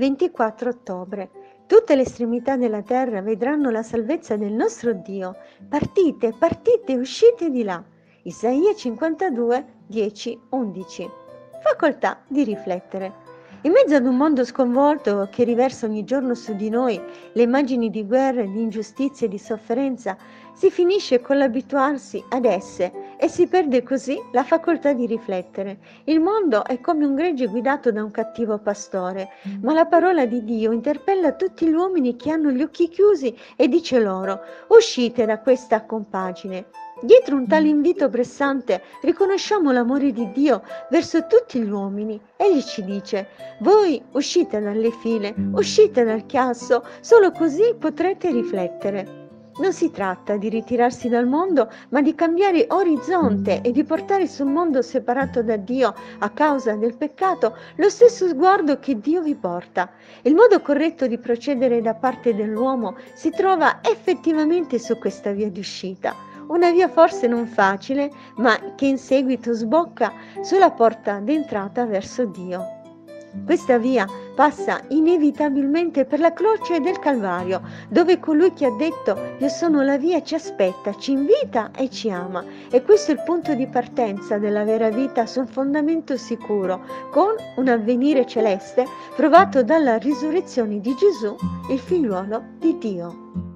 24 ottobre. Tutte le estremità della terra vedranno la salvezza del nostro Dio. Partite, partite, uscite di là. Isaia 52, 10, 11. Facoltà di riflettere. In mezzo ad un mondo sconvolto che riversa ogni giorno su di noi le immagini di guerra, di ingiustizia e di sofferenza, si finisce con l'abituarsi ad esse e si perde così la facoltà di riflettere. Il mondo è come un gregge guidato da un cattivo pastore, ma la parola di Dio interpella tutti gli uomini che hanno gli occhi chiusi e dice loro: uscite da questa compagine. Dietro un tale invito pressante riconosciamo l'amore di Dio verso tutti gli uomini. Egli ci dice: voi uscite dalle file, uscite dal chiasso, solo così potrete riflettere. Non si tratta di ritirarsi dal mondo, ma di cambiare orizzonte e di portare sul mondo separato da Dio a causa del peccato lo stesso sguardo che Dio vi porta. Il modo corretto di procedere da parte dell'uomo si trova effettivamente su questa via di uscita. Una via forse non facile, ma che in seguito sbocca sulla porta d'entrata verso Dio. Questa via passa inevitabilmente per la croce del Calvario, dove colui che ha detto io sono la via ci aspetta, ci invita e ci ama. E questo è il punto di partenza della vera vita su un fondamento sicuro, con un avvenire celeste provato dalla risurrezione di Gesù, il figliuolo di Dio.